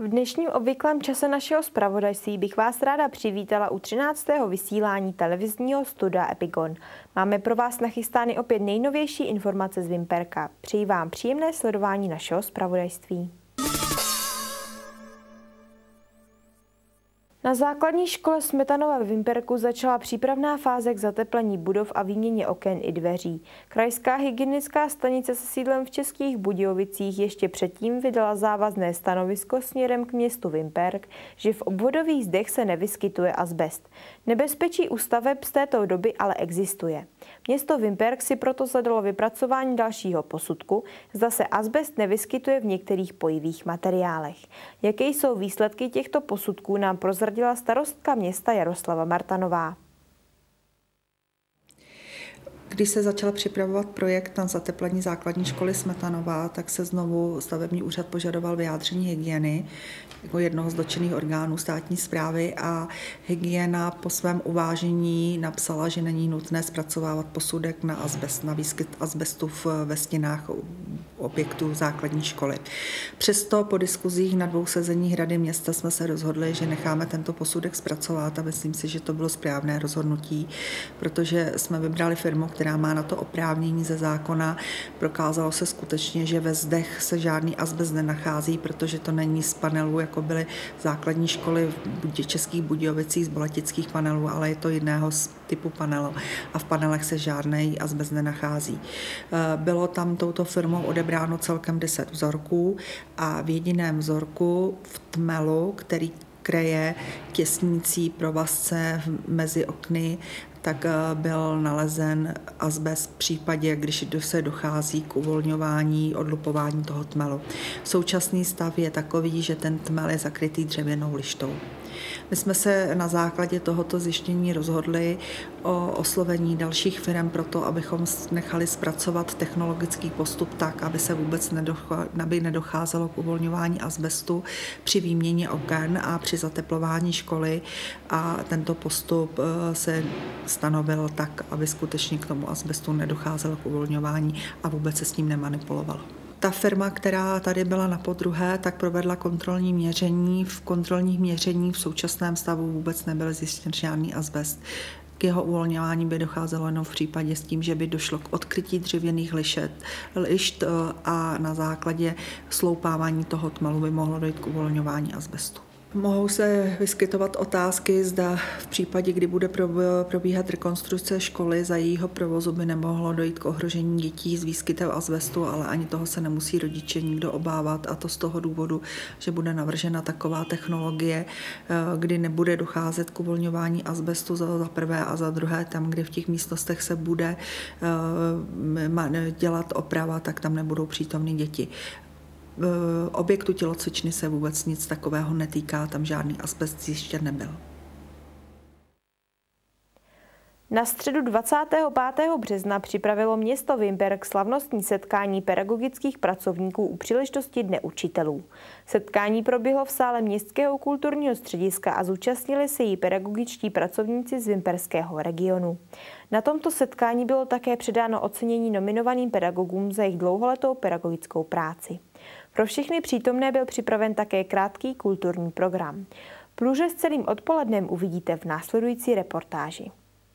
V dnešním obvyklém čase našeho zpravodajství bych vás ráda přivítala u 13. vysílání televizního studia Epigon. Máme pro vás nachystány opět nejnovější informace z Vimperka. Přeji vám příjemné sledování našeho zpravodajství. Na základní škole Smetanova ve Vimperku začala přípravná fáze k zateplení budov a výměně oken i dveří. Krajská hygienická stanice se sídlem v Českých Budějovicích ještě předtím vydala závazné stanovisko směrem k městu Vimperk, že v obvodových zdech se nevyskytuje azbest. Nebezpečí u staveb z této doby ale existuje. Město Vimperk si proto zadalo vypracování dalšího posudku, zda se azbest nevyskytuje v některých pojivých materiálech. Jaké jsou výsledky těchto posudků, nám prozradila starostka města Jaroslava Martanová. Když se začal připravovat projekt na zateplení základní školy Smetanova, tak se znovu stavební úřad požadoval vyjádření hygieny jako jednoho z dotčených orgánů státní správy a hygiena po svém uvážení napsala, že není nutné zpracovávat posudek na azbest, na výskyt azbestu ve stěnách objektů základní školy. Přesto po diskuzích na 2 sezeních Rady města jsme se rozhodli, že necháme tento posudek zpracovat a myslím si, že to bylo správné rozhodnutí, protože jsme vybrali firmu, která má na to oprávnění ze zákona. Prokázalo se skutečně, že ve zdech se žádný azbest nenachází, protože to není z panelů, jako byly základní školy v Českých Budějovicích z boletických panelů, ale je to jiného typu panelu a v panelech se žádný azbest nenachází. Bylo tam touto firmou odebráno celkem 10 vzorků a v jediném vzorku v tmelu, který kryje těsnící provazce mezi okny, tak byl nalezen azbest v případě, když se dochází k uvolňování, odlupování toho tmelu. Současný stav je takový, že ten tmel je zakrytý dřevěnou lištou. My jsme se na základě tohoto zjištění rozhodli o oslovení dalších firm pro to, abychom nechali zpracovat technologický postup tak, aby se vůbec nedocházelo k uvolňování azbestu při výměně oken a při zateplování školy. A tento postup se stanovil tak, aby skutečně k tomu azbestu nedocházelo k uvolňování a vůbec se s ním nemanipulovalo. Ta firma, která tady byla na podruhé, tak provedla kontrolní měření. V kontrolních měření v současném stavu vůbec nebyl zjištěn žádný azbest. K jeho uvolňování by docházelo jenom v případě s tím, že by došlo k odkrytí dřevěných lišt a na základě sloupávání toho tmelu by mohlo dojít k uvolňování azbestu. Mohou se vyskytovat otázky, zda v případě, kdy bude probíhat rekonstrukce školy, za jejího provozu by nemohlo dojít k ohrožení dětí s výskytem azbestu, ale ani toho se nemusí rodiče nikdo obávat, a to z toho důvodu, že bude navržena taková technologie, kdy nebude docházet k uvolňování azbestu za prvé a za druhé, tam, kde v těch místnostech se bude dělat oprava, tak tam nebudou přítomny děti. Objektu tělocvičny se vůbec nic takového netýká, tam žádný azbest zjištěn nebyl. Na středu 25. března připravilo město Vimperk slavnostní setkání pedagogických pracovníků u příležitosti Dne učitelů. Setkání proběhlo v sále Městského kulturního střediska a zúčastnili se jí pedagogičtí pracovníci z vimperského regionu. Na tomto setkání bylo také předáno ocenění nominovaným pedagogům za jejich dlouholetou pedagogickou práci. Pro všechny přítomné byl připraven také krátký kulturní program. Průřez celým odpolednem uvidíte v následující reportáži.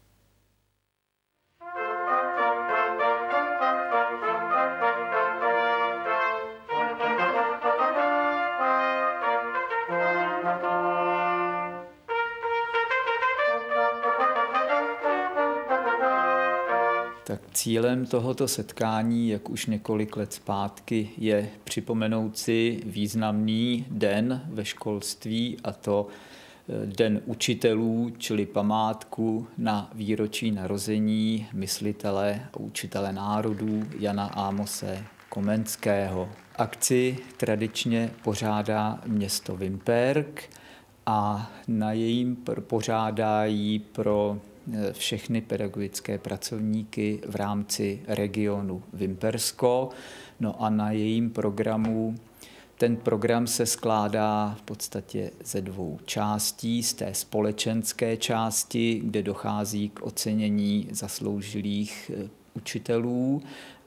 Tak cílem tohoto setkání, jak už několik let zpátky, je připomenout si významný den ve školství, a to Den učitelů, čili památku na výročí narození myslitele a učitele národů Jana Amose Komenského. Akci tradičně pořádá město Vimperk a na jejím pořádání pro všechny pedagogické pracovníky v rámci regionu Vimpersko. No a na jejím programu, ten program se skládá v podstatě ze 2 částí. Z té společenské části, kde dochází k ocenění zasloužilých učitelů,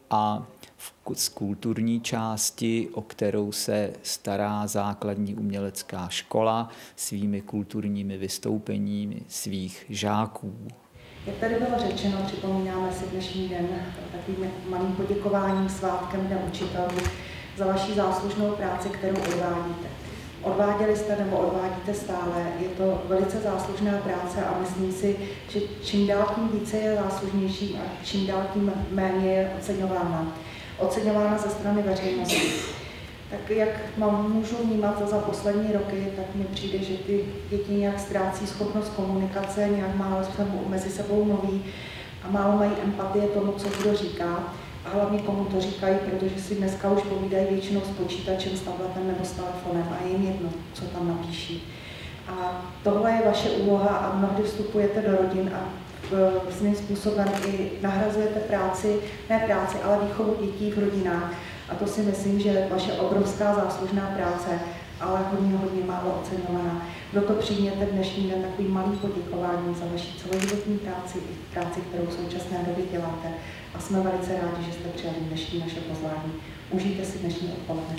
a z kulturní části, o kterou se stará základní umělecká škola svými kulturními vystoupeními svých žáků. Jak tady bylo řečeno, připomínáme si dnešní den takovým malým poděkováním, svátkem Dne učitelů za vaši záslužnou práci, kterou odvádíte. Odváděli jste nebo odvádíte stále, je to velice záslužná práce a myslím si, že čím dál tím více je záslužnější a čím dál tím méně je oceňována. Oceňována ze strany veřejnosti. Tak jak můžu vnímat za poslední roky, tak mi přijde, že ty děti nějak ztrácí schopnost komunikace, nějak málo mezi sebou mluví a málo mají empatie tomu, co kdo říká. A hlavně komu to říkají, protože si dneska už povídají většinou s počítačem, s tabletem nebo s telefonem a je jim jedno, co tam napíší. A tohle je vaše úloha a mnohdy vstupujete do rodin a svým způsobem i nahrazujete ale výchovu dětí v rodinách. A to si myslím, že je vaše obrovská záslužná práce, ale hodně málo oceňovaná. Proto přijměte dnešní den takovým malým poděkováním za vaši celoživotní práci, kterou v současné době děláte. A jsme velice rádi, že jste přijali dnešní naše pozvání. Užijte si dnešní odpoledne.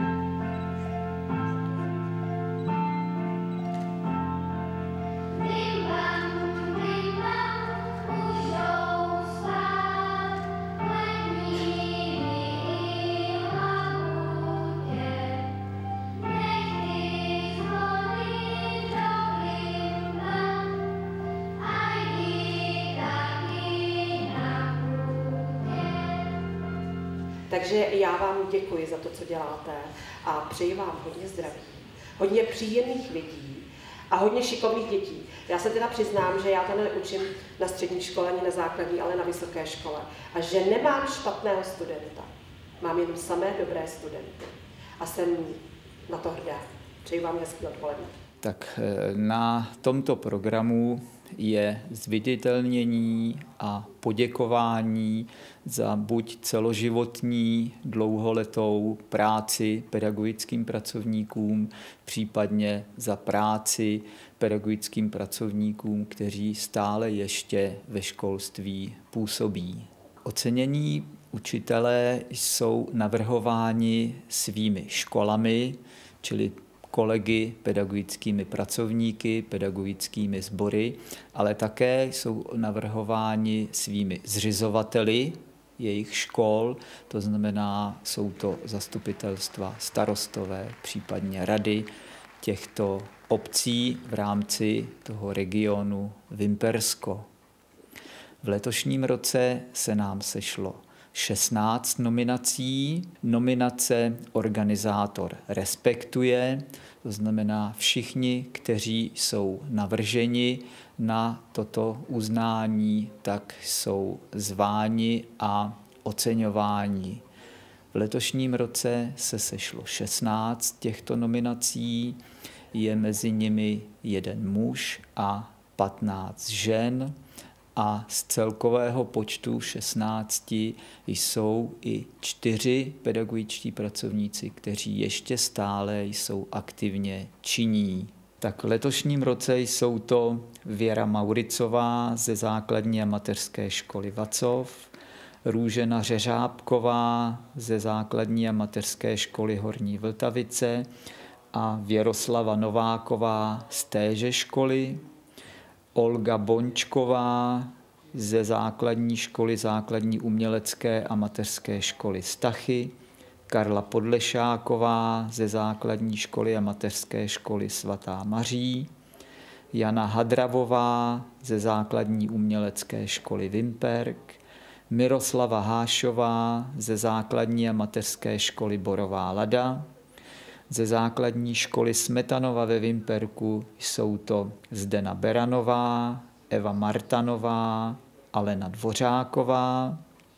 Takže já vám děkuji za to, co děláte a přeji vám hodně zdraví, hodně příjemných lidí a hodně šikovných dětí. Já se teda přiznám, že já to neučím na střední škole, ani na základní, ale na vysoké škole. A že nemám špatného studenta. Mám jenom samé dobré studenty. A jsem na to hrdá. Přeji vám hezký odpoledne. Tak na tomto programu je zviditelnění a poděkování za buď celoživotní dlouholetou práci pedagogickým pracovníkům, případně za práci pedagogickým pracovníkům, kteří stále ještě ve školství působí. Ocenění učitelé jsou navrhováni svými školami, čili kolegy, pedagogickými pracovníky, pedagogickými sbory, ale také jsou navrhováni svými zřizovateli jejich škol, to znamená, jsou to zastupitelstva, starostové, případně rady těchto obcí v rámci toho regionu Vimpersko. V letošním roce se nám sešlo 16 nominací. Nominace organizátor respektuje, to znamená všichni, kteří jsou navrženi na toto uznání, tak jsou zváni a oceňováni. V letošním roce se sešlo 16 těchto nominací, je mezi nimi 1 muž a 15 žen. A z celkového počtu 16 jsou i 4 pedagogičtí pracovníci, kteří ještě stále jsou aktivně činní. Tak v letošním roce jsou to Věra Mauricová ze základní a mateřské školy Vacov, Růžena Řeřábková ze základní a mateřské školy Horní Vltavice a Věroslava Nováková z téže školy, Olga Bončková ze základní školy základní umělecké a mateřské školy Stachy, Karla Podlešáková ze základní školy a mateřské školy Svatá Maří, Jana Hadravová ze základní umělecké školy Vimperk, Miroslava Hášová ze základní a mateřské školy Borová Lada, ze základní školy Smetanova ve Vimperku jsou to Zdena Beranová, Eva Martanová, Alena Dvořáková.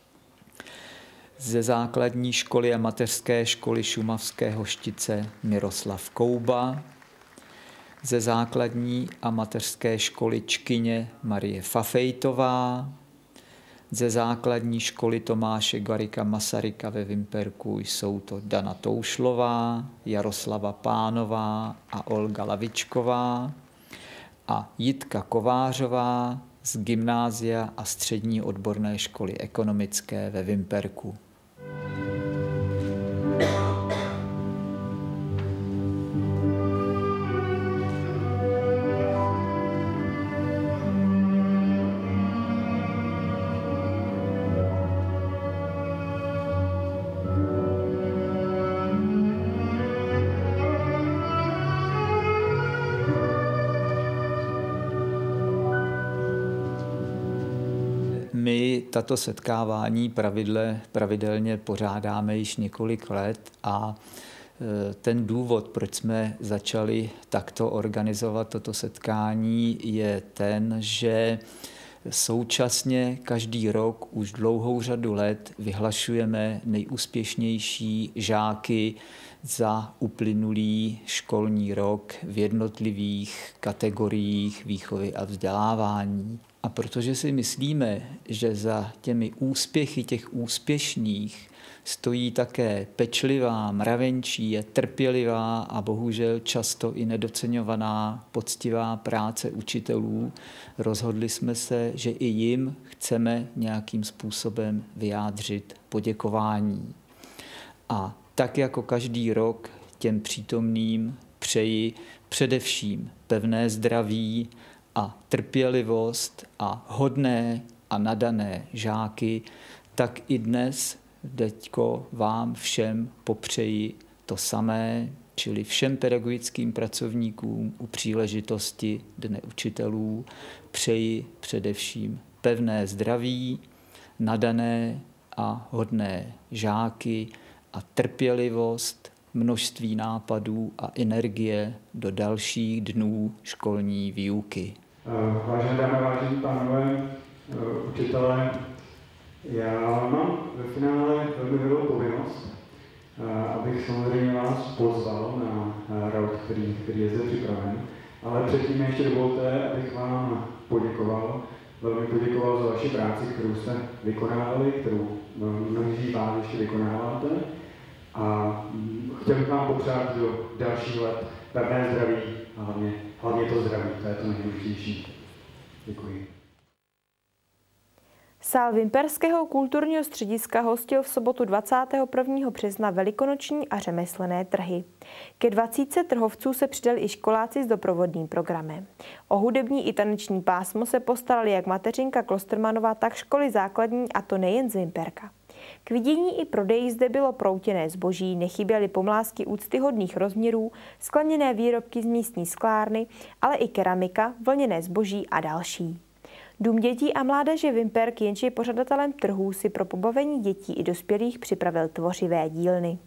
Ze základní školy a mateřské školy Šumavské Hoštice Miroslav Kouba. Ze základní a mateřské školy Čkyně Marie Fafejtová. Ze základní školy Tomáše Garrigua Masaryka ve Vimperku jsou to Dana Toušlová, Jaroslava Pánová a Olga Lavičková a Jitka Kovářová z gymnázia a střední odborné školy ekonomické ve Vimperku. My tato setkávání pravidelně pořádáme již několik let a ten důvod, proč jsme začali takto organizovat toto setkání, je ten, že současně každý rok už dlouhou řadu let vyhlašujeme nejúspěšnější žáky za uplynulý školní rok v jednotlivých kategoriích výchovy a vzdělávání. A protože si myslíme, že za těmi úspěchy těch úspěšných stojí také pečlivá, mravenčí, trpělivá a bohužel často i nedoceňovaná poctivá práce učitelů, rozhodli jsme se, že i jim chceme nějakým způsobem vyjádřit poděkování. A tak jako každý rok těm přítomným přeji především pevné zdraví a trpělivost a hodné a nadané žáky, tak i dnes teďko vám všem popřeji to samé, čili všem pedagogickým pracovníkům u příležitosti Dne učitelů přeji především pevné zdraví, nadané a hodné žáky a trpělivost, množství nápadů a energie do dalších dnů školní výuky. Vážené dámy, vážení pánové, učitelé, já mám ve finále velmi velkou povinnost, abych samozřejmě vás pozval na rok, který je zde připraven, ale předtím ještě dovolte, abych vám poděkoval, velmi poděkoval za vaši práci, kterou jste vykonávali, kterou mnozí vás ještě vykonáváte, a chtěl bych vám popřát do dalších let pevné zdraví a hlavně to zdraví, to je to nejdůležitější. Děkuji. Sál Vimperského kulturního střediska hostil v sobotu 21. března velikonoční a řemeslné trhy. Ke 20 trhovců se přidali i školáci s doprovodným programem. O hudební i taneční pásmo se postarali jak mateřinka Klostermanova, tak školy základní, a to nejen z Vimperka. K vidění i prodeji zde bylo proutěné zboží, nechyběly pomlázky úctyhodných rozměrů, skleněné výrobky z místní sklárny, ale i keramika, vlněné zboží a další. Dům dětí a mládeže Vimperk, jenž je pořadatelem trhů, si pro pobavení dětí i dospělých připravil tvořivé dílny.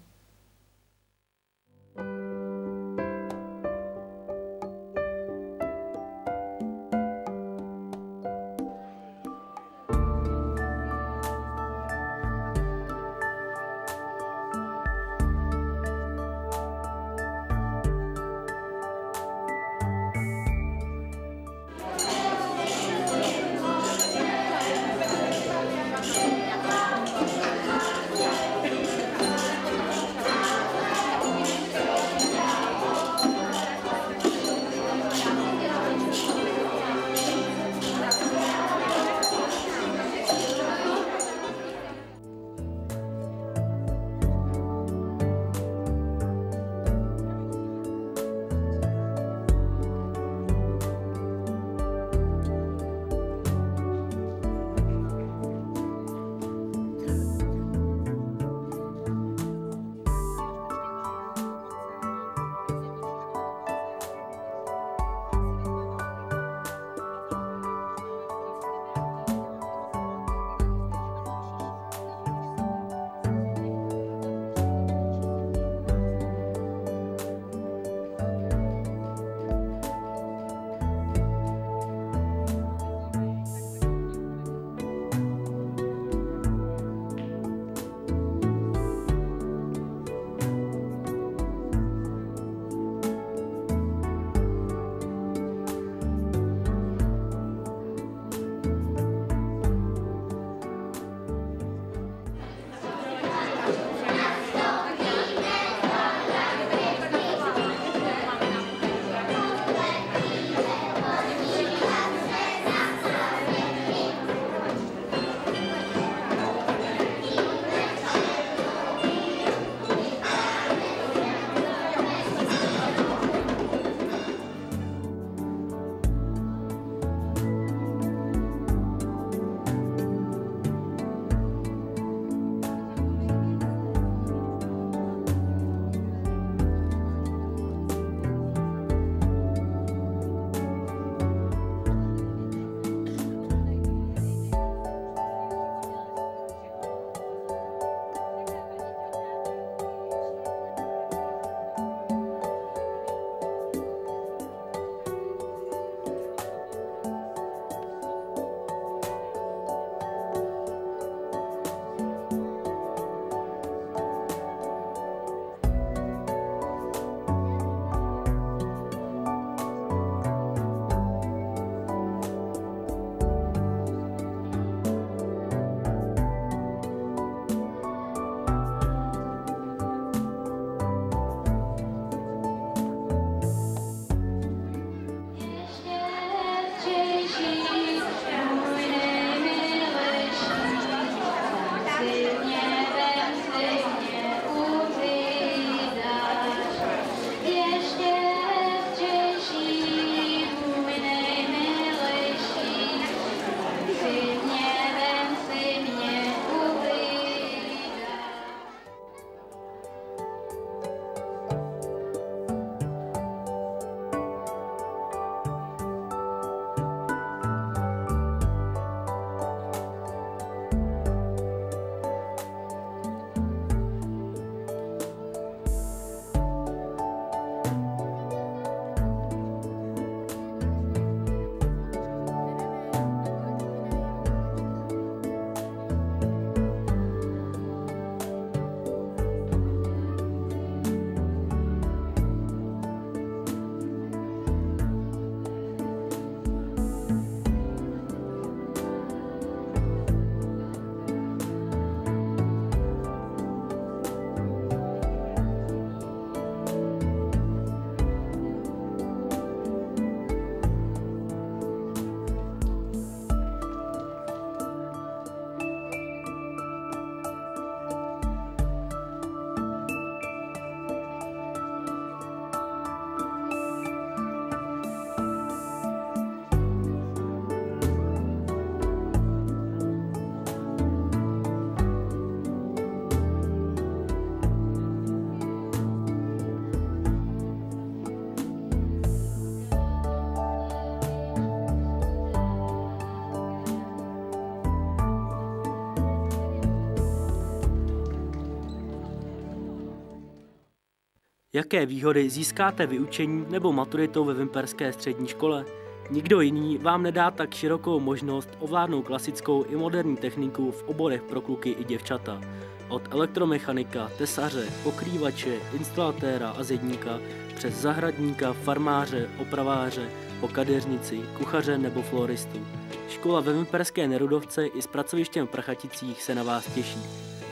Jaké výhody získáte vyučením nebo maturitou ve Vimperské střední škole? Nikdo jiný vám nedá tak širokou možnost ovládnout klasickou i moderní techniku v oborech pro kluky i děvčata. Od elektromechanika, tesaře, pokrývače, instalatéra a zedníka přes zahradníka, farmáře, opraváře, po kadeřnici, kuchaře nebo floristu. Škola ve Vimperské Nerudovce i s pracovištěm v Prachaticích se na vás těší.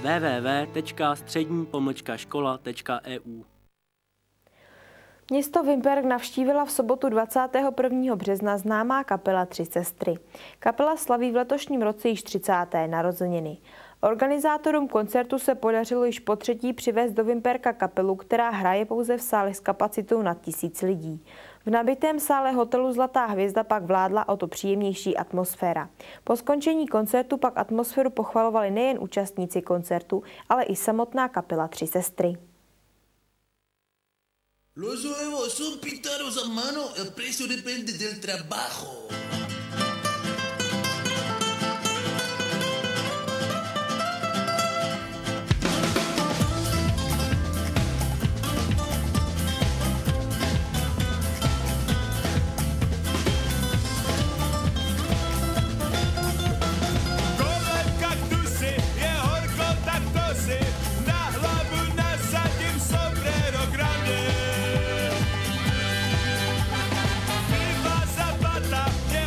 www.střední-škola.eu. Město Vimperk navštívila v sobotu 21. března známá kapela Tři sestry. Kapela slaví v letošním roce již 30. narozeniny. Organizátorům koncertu se podařilo již po třetí přivést do Vimperka kapelu, která hraje pouze v sále s kapacitou nad 1000 lidí. V nabitém sále hotelu Zlatá hvězda pak vládla o to příjemnější atmosféra. Po skončení koncertu pak atmosféru pochvalovali nejen účastníci koncertu, ale i samotná kapela Tři sestry. Los huevos son pintados a mano, el precio depende del trabajo. Yeah.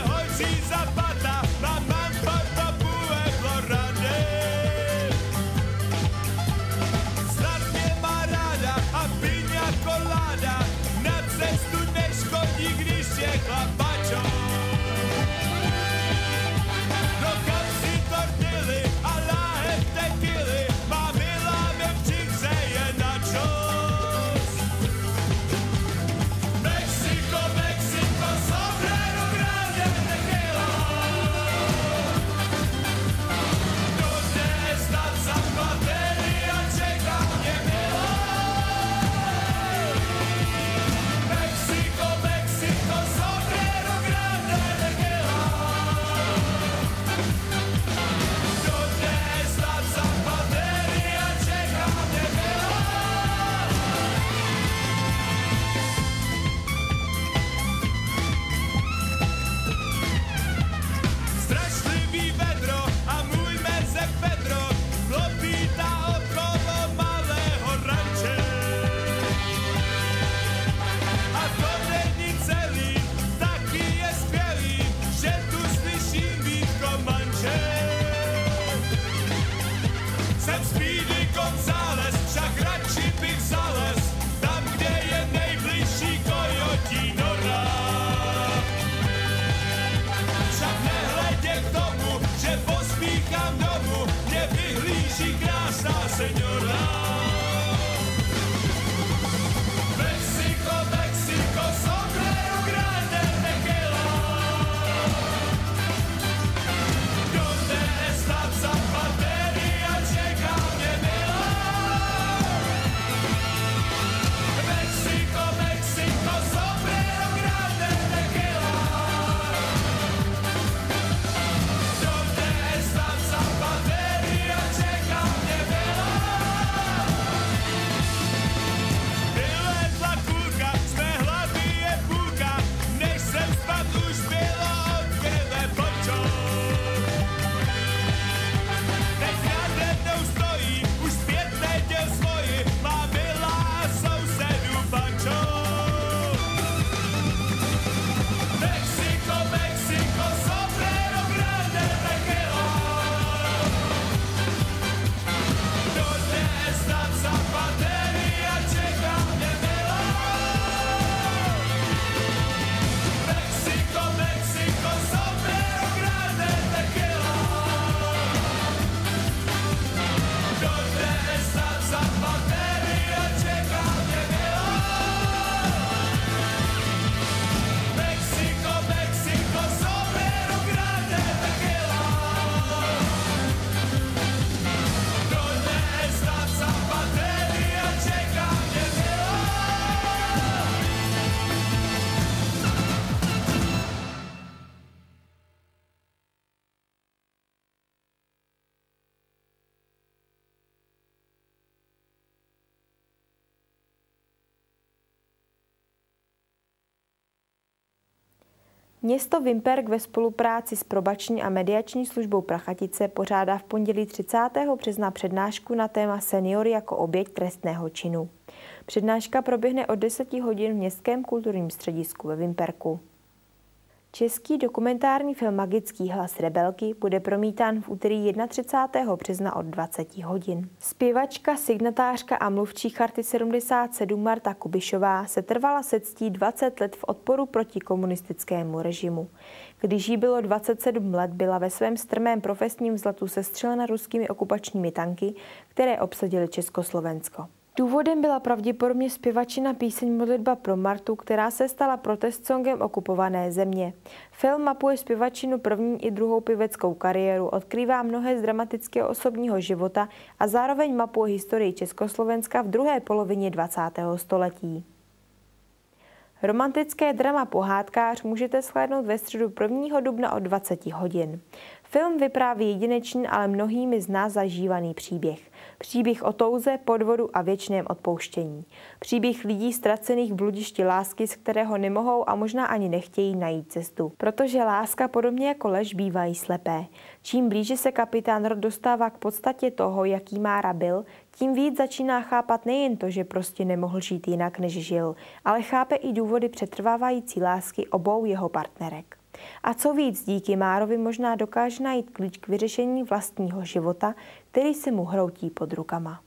Město Vimperk ve spolupráci s probační a mediační službou Prachatice pořádá v pondělí 30. března přednášku na téma Seniory jako oběť trestného činu. Přednáška proběhne od 10 hodin v Městském kulturním středisku ve Vimperku. Český dokumentární film Magický hlas rebelky bude promítán v úterý 31. března od 20 hodin. Zpěvačka, signatářka a mluvčí Charty 77 Marta Kubišová se trvala se ctí 20 let v odporu proti komunistickému režimu. Když jí bylo 27 let, byla ve svém strmém profesním vzletu sestřelena ruskými okupačními tanky, které obsadily Československo. Důvodem byla pravděpodobně zpěvačina píseň Modlitba pro Martu, která se stala protest songem okupované země. Film mapuje zpěvačinu první i druhou pěveckou kariéru, odkrývá mnohé z dramatického osobního života a zároveň mapuje historii Československa v druhé polovině 20. století. Romantické drama Pohádkář můžete shlédnout ve středu 1. dubna od 20 hodin. Film vypráví jedinečný, ale mnohými z nás zažívaný příběh. Příběh o touze, podvodu a věčném odpouštění. Příběh lidí ztracených v bludišti lásky, z kterého nemohou a možná ani nechtějí najít cestu. Protože láska podobně jako lež bývají slepé. Čím blíže se kapitán Rod dostává k podstatě toho, jaký Mára byl, tím víc začíná chápat nejen to, že prostě nemohl žít jinak, než žil, ale chápe i důvody přetrvávající lásky obou jeho partnerek. A co víc, díky Márovi možná dokáže najít klíč k vyřešení vlastního života, který se mu hroutí pod rukama.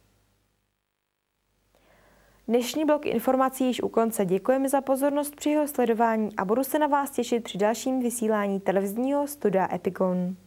Dnešní blok informací již u konce. Děkujeme za pozornost při jeho sledování a budu se na vás těšit při dalším vysílání televizního studia Epicon.